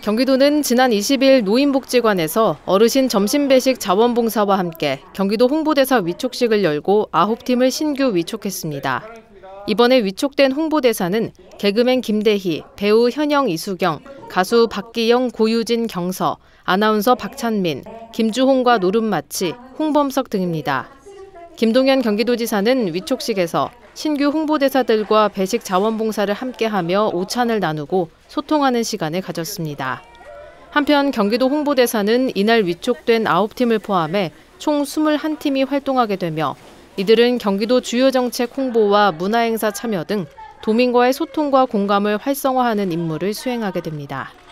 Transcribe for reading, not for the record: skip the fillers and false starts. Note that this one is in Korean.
경기도는 지난 20일 노인복지관에서 어르신 점심배식 자원봉사와 함께 경기도 홍보대사 위촉식을 열고 9팀을 신규 위촉했습니다. 이번에 위촉된 홍보대사는 개그맨 김대희, 배우 현영 이수경, 가수 박기영, 고유진, 경서, 아나운서 박찬민, 김주홍과 노름마치, 홍범석 등입니다. 김동연 경기도지사는 위촉식에서 신규 홍보대사들과 배식 자원봉사를 함께하며 오찬을 나누고 소통하는 시간을 가졌습니다. 한편 경기도 홍보대사는 이날 위촉된 9팀을 포함해 총 21팀이 활동하게 되며 이들은 경기도 주요 정책 홍보와 문화행사 참여 등 도민과의 소통과 공감을 활성화하는 임무를 수행하게 됩니다.